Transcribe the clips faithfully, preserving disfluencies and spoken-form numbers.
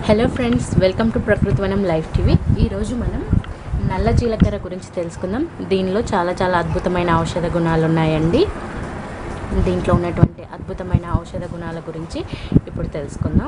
Hello friends, welcome to ప్రకృతి వనం live TV. ఈరోజు మనం నల్ల జీలకర్ర గురించి తెలుసుకుందాం. దీనిలో చాలా చాలా అద్భుతమైన ఔషధ గుణాలు ఉన్నాయండి. దీంట్లో ఉన్నటువంటి అద్భుతమైన ఔషధ గుణాల గురించి ఇప్పుడు తెలుసుకుందాం.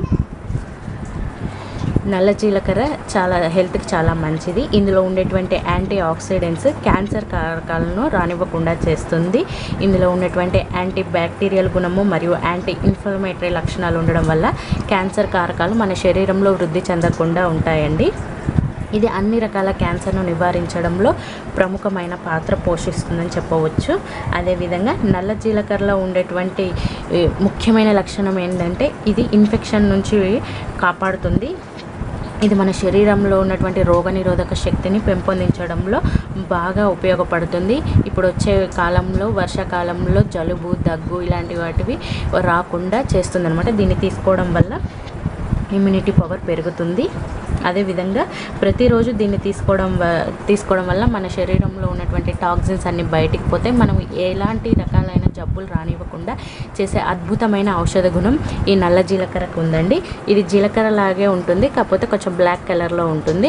నల్ల జీలకర్ర చాలా హెల్త్కి చాలా మంచిది. ఇందులో ఉండేటువంటి యాంటీ ఆక్సిడెంట్స్ క్యాన్సర్ కారకాలను రానివ్వకుండా చేస్తుంది. ఇందులో ఉన్నటువంటి యాంటీ బ్యాక్టీరియల్ గుణము మరియు యాంటీ ఇన్ఫ్లమేటరీ లక్షణాలు ఉండడం వల్ల క్యాన్సర్ కారకాలు మన శరీరంలో వృద్ధి చెందకుండా ఉంటాయండి. ఇది అన్ని రకాల క్యాన్సర్ను నివారించడంలో ప్రముఖమైన పాత్ర పోషిస్తుందని చెప్పవచ్చు. అదేవిధంగా నల్ల జీలకర్రలో ఉండేటువంటి ముఖ్యమైన లక్షణం ఏంటంటే ఇది ఇన్ఫెక్షన్ నుంచి కాపాడుతుంది. ఇది మన శరీరంలో ఉన్నటువంటి రోగనిరోధక శక్తిని పెంపొందించడంలో బాగా ఉపయోగపడుతుంది. ఇప్పుడు వచ్చే కాలంలో వర్షాకాలంలో జలుబు, దగ్గు ఇలాంటి వాటివి రాకుండా చేస్తుంది అనమాట. దీన్ని తీసుకోవడం వల్ల ఇమ్యూనిటీ పవర్ పెరుగుతుంది. అదేవిధంగా ప్రతిరోజు దీన్ని తీసుకోవడం తీసుకోవడం వల్ల మన శరీరంలో ఉన్నటువంటి టాక్సిన్స్ అన్నీ బయటికి పోతే మనం ఎలాంటి రకాలైన జబ్బులు రానివ్వకుండా చేసే అద్భుతమైన ఔషధ గుణం ఈ నల్ల జీలకర్రకు ఉందండి. ఇది జీలకర్ర లాగే ఉంటుంది, కాకపోతే కొంచెం బ్లాక్ కలర్లో ఉంటుంది.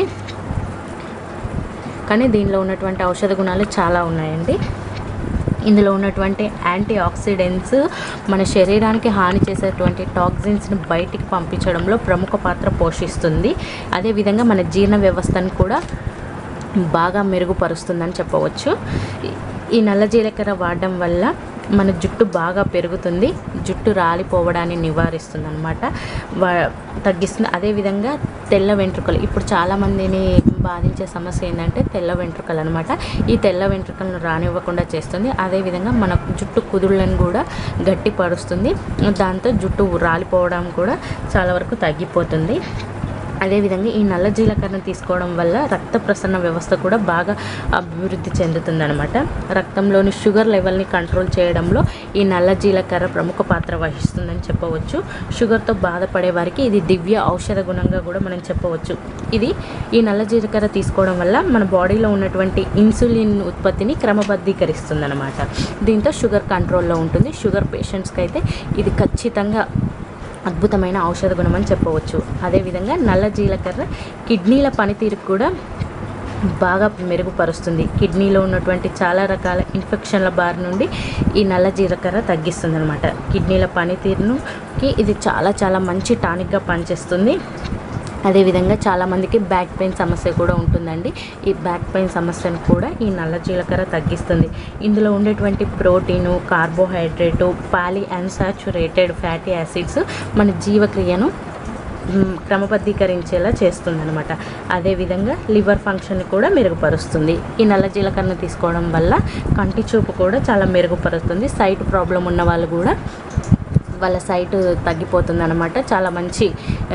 కానీ దీనిలో ఉన్నటువంటి ఔషధ గుణాలు చాలా ఉన్నాయండి. ఇందులో ఉన్నటువంటి యాంటీ ఆక్సిడెంట్స్ మన శరీరానికి హాని చేసేటువంటి టాక్సిన్స్ని బయటికి పంపించడంలో ప్రముఖ పాత్ర పోషిస్తుంది. అదేవిధంగా మన జీర్ణ వ్యవస్థను కూడా బాగా మెరుగుపరుస్తుందని చెప్పవచ్చు. ఈ నల్ల జీలకర్ర వాడడం వల్ల మన జుట్టు బాగా పెరుగుతుంది, జుట్టు రాలిపోవడాన్ని నివారిస్తుంది అనమాట, వా తగ్గిస్తుంది. అదేవిధంగా తెల్ల వెంట్రుకలు, ఇప్పుడు చాలామందిని బాధించే సమస్య ఏంటంటే తెల్ల వెంట్రుకలు అనమాట. ఈ తెల్ల వెంట్రుకలను రానివ్వకుండా చేస్తుంది. అదేవిధంగా మన జుట్టు కుదుళ్ళను కూడా గట్టిపరుస్తుంది. దాంతో జుట్టు రాలిపోవడం కూడా చాలా వరకు తగ్గిపోతుంది. అదేవిధంగా ఈ నల్ల జీలకర్రను తీసుకోవడం వల్ల రక్త ప్రసరణ వ్యవస్థ కూడా బాగా అభివృద్ధి చెందుతుందన్నమాట. రక్తంలోని షుగర్ లెవెల్ని కంట్రోల్ చేయడంలో ఈ నల్ల జీలకర్ర ప్రముఖ పాత్ర వహిస్తుందని చెప్పవచ్చు. షుగర్తో బాధపడే వారికి ఇది దివ్య ఔషధ గుణంగా కూడా మనం చెప్పవచ్చు. ఇది ఈ నల్ల జీలకర్ర తీసుకోవడం వల్ల మన బాడీలో ఉన్నటువంటి ఇన్సులిన్ ఉత్పత్తిని క్రమబద్ధీకరిస్తుంది అనమాట. దీంతో షుగర్ కంట్రోల్లో ఉంటుంది. షుగర్ పేషెంట్స్కి అయితే ఇది ఖచ్చితంగా అద్భుతమైన ఔషధ గుణం అని చెప్పవచ్చు. అదేవిధంగా నల్ల జీలకర్ర కిడ్నీల పనితీరు కూడా బాగా మెరుగుపరుస్తుంది. కిడ్నీలో ఉన్నటువంటి చాలా రకాల ఇన్ఫెక్షన్ల బారి నుండి ఈ నల్ల జీలకర్ర తగ్గిస్తుంది అనమాట. కిడ్నీల పనితీరుకి ఇది చాలా చాలా మంచి టానిక్గా పనిచేస్తుంది. అదేవిధంగా చాలామందికి బ్యాక్ పెయిన్ సమస్య కూడా ఉంటుందండి. ఈ బ్యాక్ పెయిన్ సమస్యను కూడా ఈ నల్ల జీలకర్ర తగ్గిస్తుంది. ఇందులో ఉండేటువంటి protein, carbohydrate, poly unsaturated fatty acids మన జీవక్రియను క్రమబద్ధీకరించేలా చేస్తుంది అనమాట. అదేవిధంగా లివర్ ఫంక్షన్ కూడా మెరుగుపరుస్తుంది. ఈ నల్ల జీలకర్రను తీసుకోవడం వల్ల కంటి చూపు కూడా చాలా మెరుగుపరుస్తుంది. సైట్ ప్రాబ్లం ఉన్న వాళ్ళు కూడా వాళ్ళ సైట్ తగ్గిపోతుంది అనమాట. చాలా మంచి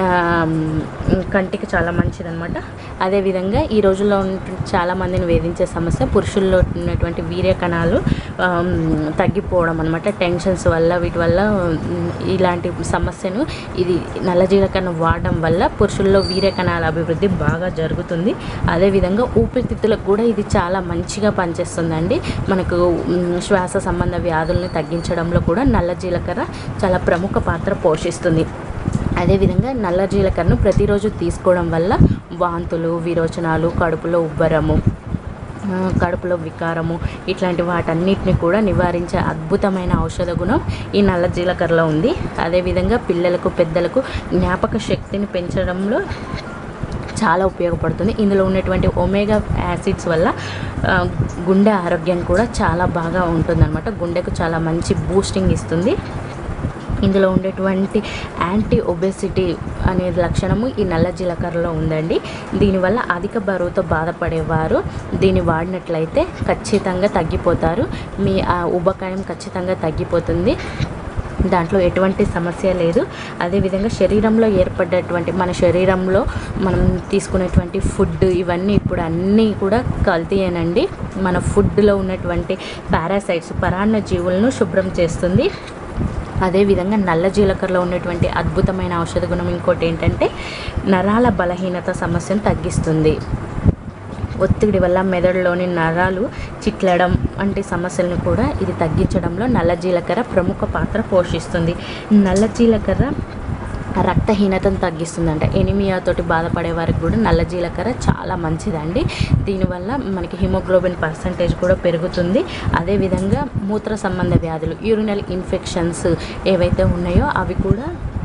కంటికి చాలా మంచిది అనమాట. అదేవిధంగా ఈ రోజుల్లో చాలామందిని వేధించే సమస్య పురుషుల్లో ఉన్నటువంటి వీర్య కణాలు తగ్గిపోవడం అనమాట. టెన్షన్స్ వల్ల వీటి వల్ల ఇలాంటి సమస్యను ఇది నల్ల జీలకర్రను వాడడం వల్ల పురుషుల్లో వీర్య కణాల అభివృద్ధి బాగా జరుగుతుంది. అదేవిధంగా ఊపిరితిత్తులకు కూడా ఇది చాలా మంచిగా పనిచేస్తుందండి. మనకు శ్వాస సంబంధ వ్యాధులను తగ్గించడంలో కూడా నల్ల జీలకర్ర చాలా ప్రముఖ పాత్ర పోషిస్తుంది. అదేవిధంగా నల్ల జీలకర్రను ప్రతిరోజు తీసుకోవడం వల్ల వాంతులు, విరోచనాలు, కడుపులో ఉబ్బరము, కడుపులో వికారము ఇట్లాంటి వాటన్నిటిని కూడా నివారించే అద్భుతమైన ఔషధ గుణం ఈ నల్ల జీలకర్రలో ఉంది. అదేవిధంగా పిల్లలకు, పెద్దలకు జ్ఞాపక శక్తిని పెంచడంలో చాలా ఉపయోగపడుతుంది. ఇందులో ఉన్నటువంటి ఒమేగా యాసిడ్స్ వల్ల గుండె ఆరోగ్యం కూడా చాలా బాగా ఉంటుందన్నమాట. గుండెకు చాలా మంచి బూస్టింగ్ ఇస్తుంది. ఇందులో ఉండేటువంటి యాంటీ ఒబెసిటీ అనే లక్షణము ఈ నల్ల జీలకర్రలో ఉందండి. దీనివల్ల అధిక బరువుతో బాధపడేవారు దీన్ని వాడినట్లయితే ఖచ్చితంగా తగ్గిపోతారు. మీ ఆ ఉబకాయం ఖచ్చితంగా తగ్గిపోతుంది. దాంట్లో ఎటువంటి సమస్య లేదు. అదేవిధంగా శరీరంలో ఏర్పడ్డటువంటి మన శరీరంలో మనం తీసుకునేటువంటి ఫుడ్ ఇవన్నీ ఇప్పుడు అన్నీ కూడా కల్తీయేనండి. మన ఫుడ్లో ఉన్నటువంటి పారాసైట్స్, పరాన్న జీవులను శుభ్రం చేస్తుంది. అదేవిధంగా నల్ల జీలకర్రలో ఉన్నటువంటి అద్భుతమైన ఔషధ గుణం ఇంకోటి ఏంటంటే నరాల బలహీనత సమస్యను తగ్గిస్తుంది. ఒత్తిడి వల్ల మెదడులోని నరాలు చిట్లడం వంటి సమస్యలను కూడా ఇది తగ్గించడంలో నల్ల జీలకర్ర ప్రముఖ పాత్ర పోషిస్తుంది. నల్ల జీలకర్ర రక్తహీనతను తగ్గిస్తుందంట. ఎనిమియాతోటి బాధపడే వారికి కూడా నల్ల జీలకర్ర చాలా మంచిదండి. దీనివల్ల మనకి హిమోగ్లోబిన్ పర్సంటేజ్ కూడా పెరుగుతుంది. అదేవిధంగా మూత్ర సంబంధ వ్యాధులు, యూరినల్ ఇన్ఫెక్షన్స్ ఏవైతే ఉన్నాయో అవి కూడా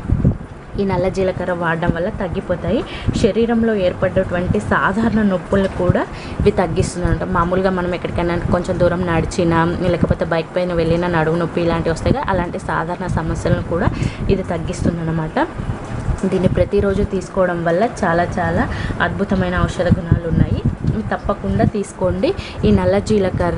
ఈ నల్ల జీలకర్ర వాడడం వల్ల తగ్గిపోతాయి. శరీరంలో ఏర్పడేటువంటి సాధారణ నొప్పులను కూడా ఇవి తగ్గిస్తుందంట. మామూలుగా మనం ఎక్కడికైనా కొంచెం దూరం నడిచినా లేకపోతే బైక్ పైన వెళ్ళినా నడుము నొప్పి ఇలాంటివి వస్తాయి కదా, అలాంటి సాధారణ సమస్యలను కూడా ఇది తగ్గిస్తుందన్నమాట. దీన్ని ప్రతిరోజు తీసుకోవడం వల్ల చాలా చాలా అద్భుతమైన ఔషధ గుణాలు ఉన్నాయి. తప్పకుండా తీసుకోండి. ఈ నల్ల జీలకర్ర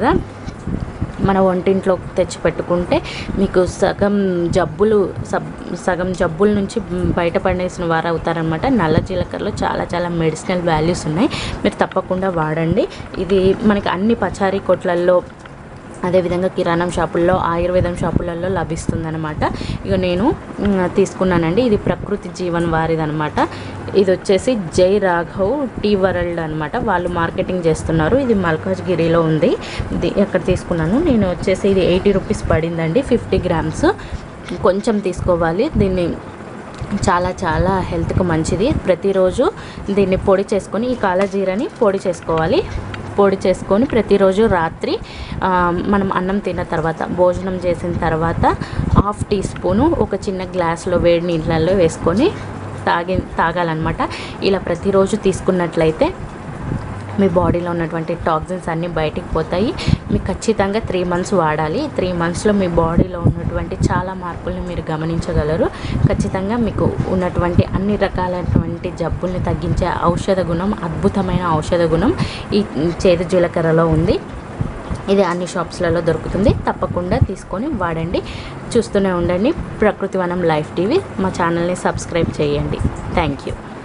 మన వంటింట్లో తెచ్చి పెట్టుకుంటే మీకు సగం జబ్బులు సబ్ సగం జబ్బుల నుంచి బయటపడేసిన వారు అవుతారనమాట. నల్ల జీలకర్రలో చాలా చాలా మెడిసినల్ వాల్యూస్ ఉన్నాయి. మీరు తప్పకుండా వాడండి. ఇది మనకి అన్ని పచారీ కొట్లల్లో, అదేవిధంగా కిరాణం షాపుల్లో, ఆయుర్వేదం షాపులలో లభిస్తుందన్నమాట. ఇక నేను తీసుకున్నానండి. ఇది ప్రకృతి జీవన్ వారిదనమాట. ఇది వచ్చేసి జై రాఘవ్ టీ వరల్డ్ అనమాట. వాళ్ళు మార్కెటింగ్ చేస్తున్నారు. ఇది మల్కాజ్గిరిలో ఉంది. ఇది ఎక్కడ తీసుకున్నాను నేను వచ్చేసి ఇది ఎయిటీ రూపీస్ పడిందండి. ఫిఫ్టీ గ్రామ్స్ కొంచెం తీసుకోవాలి. దీన్ని చాలా చాలా హెల్త్కి మంచిది. ప్రతిరోజు దీన్ని పొడి చేసుకొని, ఈ కాలజీరని పొడి చేసుకోవాలి. పొడి చేసుకొని ప్రతిరోజు రాత్రి మనం అన్నం తిన్న తర్వాత, భోజనం చేసిన తర్వాత హాఫ్ టీ స్పూను ఒక చిన్న గ్లాసులో వేడి నీళ్ళల్లో వేసుకొని తాగి తాగాలన్నమాట. ఇలా ప్రతిరోజు తీసుకున్నట్లయితే మీ బాడీలో ఉన్నటువంటి టాక్సిన్స్ అన్నీ బయటికి పోతాయి. మీకు ఖచ్చితంగా త్రీ మంత్స్ వాడాలి. త్రీ మంత్స్లో మీ బాడీలో ఉన్నటువంటి చాలా మార్పుల్ని మీరు గమనించగలరు. ఖచ్చితంగా మీకు ఉన్నటువంటి అన్ని రకాలైనటువంటి జబ్బుల్ని తగ్గించే ఔషధ గుణం, అద్భుతమైన ఔషధ గుణం ఈ చేదు జీలకర్రలో ఉంది. ఇది అన్ని షాప్స్లలో దొరుకుతుంది. తప్పకుండా తీసుకొని వాడండి. చూస్తూనే ఉండండి ప్రకృతి వనం లైఫ్ టీవీ. మా ఛానల్ని సబ్స్క్రైబ్ చేయండి. Thank you.